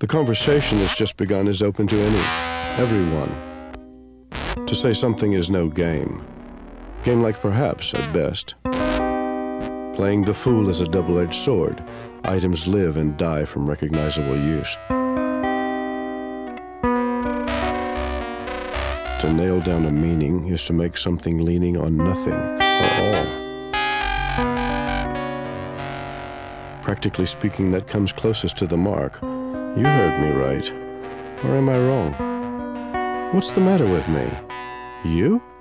The conversation that's just begun is open to everyone. To say something is no game. Game-like perhaps, at best. Playing the fool is a double-edged sword. Items live and die from recognizable use. To nail down a meaning is to make something leaning on nothing or all. Practically speaking, that comes closest to the mark. You heard me right. Or am I wrong? What's the matter with me? You?